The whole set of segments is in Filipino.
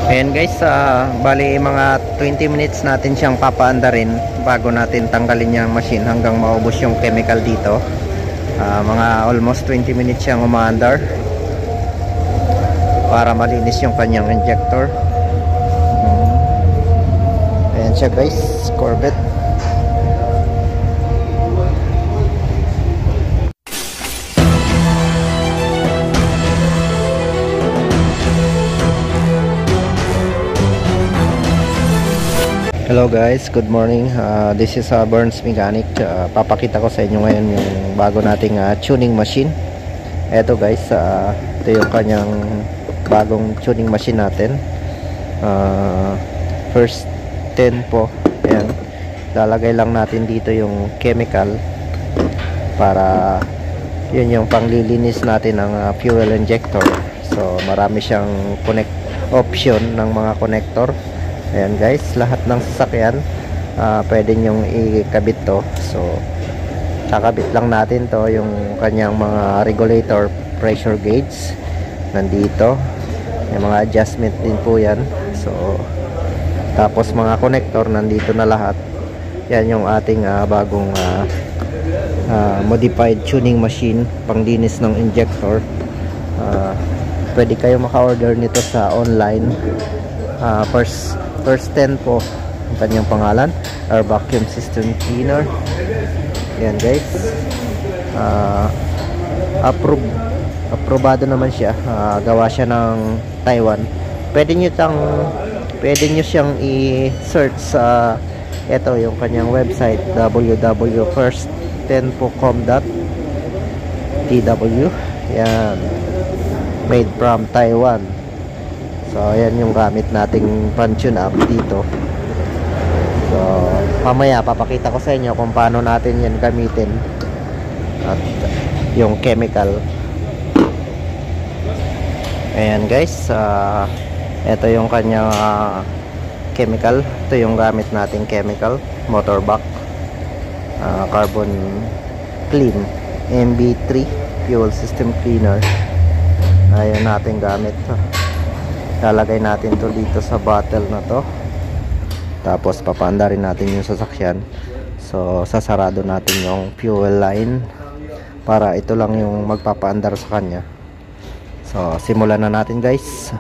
Ayan guys, bali mga 20 minutes natin siyang papaandarin bago natin tanggalin yung machine hanggang maubos yung chemical dito. Mga almost 20 minutes siyang umaandar para malinis yung kanyang injector. Ayan siya guys, Corvette. Hello guys, good morning. This is Burns Mechanic. Papakita ko sa inyo ngayon yung bago nating tuning machine. Eto guys, ito yung kanyang bagong tuning machine natin. First 10 po. Ayan. Lalagay lang natin dito yung chemical para yun yung panglilinis natin ng fuel injector. So marami siyang option ng mga connector. Ayan guys, lahat ng sasakyan pwede nyong ikabit to. So kakabit lang natin to, yung kanyang mga regulator, pressure gauge nandito, yung mga adjustment din po yan. So tapos mga connector nandito na lahat. Yan yung ating bagong modified tuning machine, panglinis ng injector. Pwede kayo maka-order nito sa online. First 10 po ang kanyang pangalan, Air Vacuum System Cleaner. Yan guys, aprobado naman siya. Gawa siya ng Taiwan. Pwede nyo siyang i-search sa ito yung kanyang website, www.first10.com.tw. yan, made from Taiwan. So ayan yung gamit nating pan-tune up dito. So mamaya papakita ko sa inyo kung paano natin yan gamitin at yung chemical. Ayan guys, ito yung kanyang chemical. Ito yung gamit nating chemical, motorblock, carbon clean, MB3 fuel system cleaner. Ayan natin gamit. Lalagay natin to dito sa bottle na to, tapos papaandarin natin yung sasakyan. So sasarado natin yung fuel line para ito lang yung magpapaandar sa kanya. So simulan na natin guys.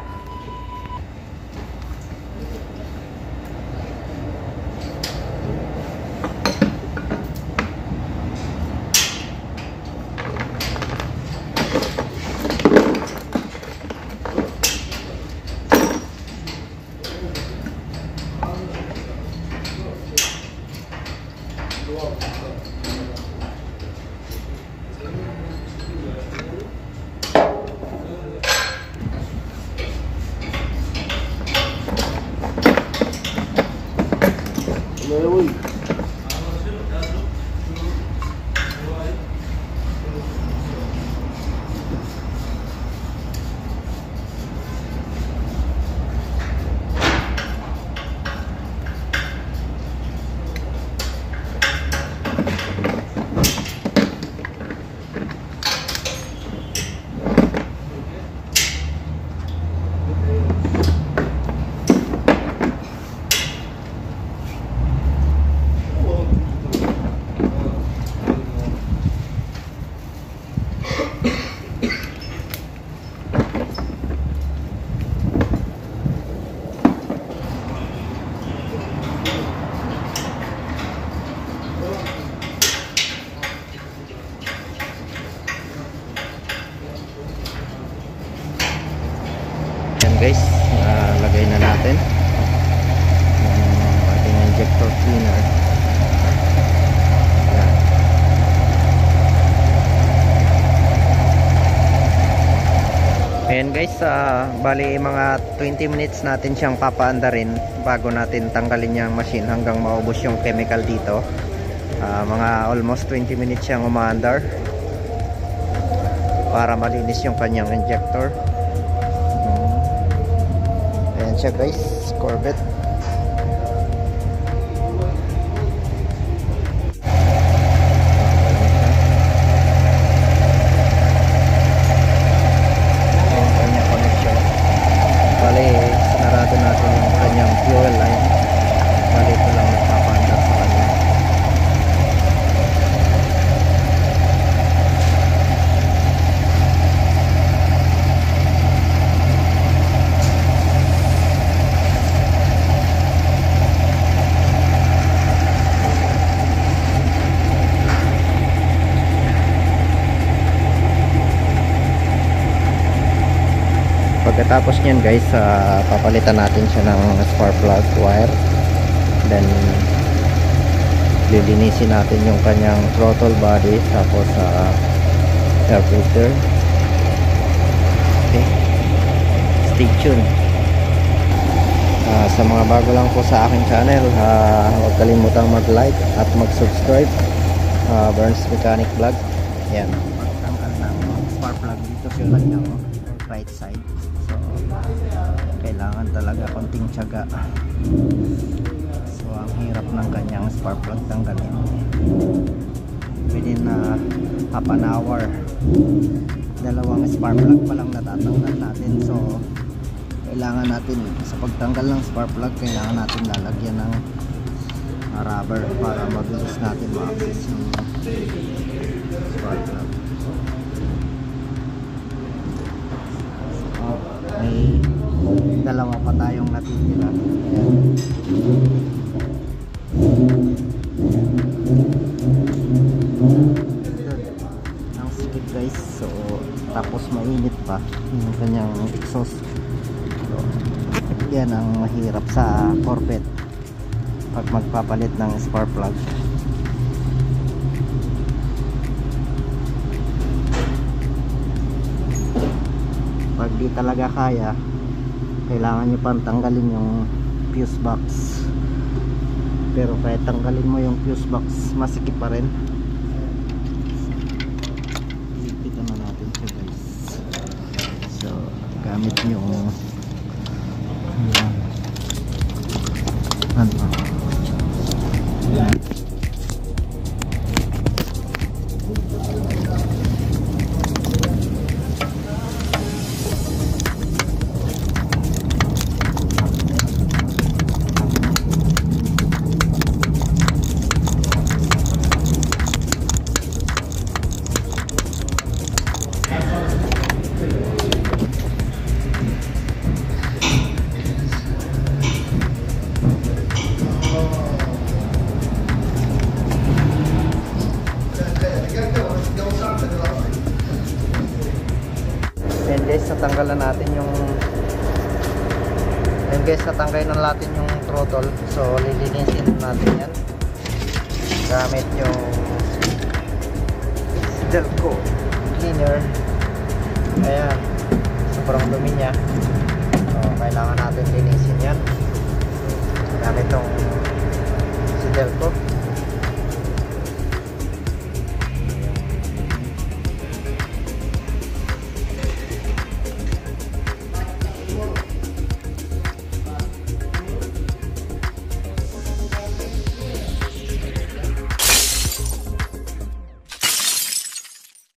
Guys, lagay na natin yung ating injector cleaner. Ayan guys, bali mga 20 minutes natin siyang papaandarin bago natin tanggalin yung machine hanggang maubos yung chemical dito. Mga almost 20 minutes siyang umaandar para malinis yung kanyang injector. Siya guys, Corvette. Bali, sinarado na Pagkatapos nyan guys, papalitan natin siya ng spark plug wire. Then lilinisin natin yung kanyang throttle body, tapos air filter. Okay, stay tuned. Sa mga bago lang po sa aking channel, huwag kalimutang mag-like at mag-subscribe. Burns Mechanic Vlog. Yan, pagtanggal ng spark plug dito sa kanyang right side. So kailangan talaga konting tiyaga. So ang hirap ng kanyang spark plug tanggalin. Within half an hour, dalawang spark plug pa lang natatanggal natin. So kailangan natin, sa pagtanggal ng spark plug, kailangan natin lalagyan ng rubber para mabilis natin ma-access yung spark plug. So, may dalawa pa tayong natitira. Ayan. Ang sikip guys. So tapos mainit pa yung kanyang exhaust. So, yan ang mahirap sa Corvette pag magpapalit ng spark plug. Pag di talaga kaya, kailangan nyo pang tanggalin yung fuse box. Pero kahit tanggalin mo yung fuse box, masikip pa rin. Ipitan na natin siya guys. So gamit nyo guys, natanggalan natin yung natanggalan natin yung throttle. So lilinisin natin yan gamit yung Delco cleaner. Ayan, sobrang dumi nya. So kailangan natin linisin yan gamit yung Delco.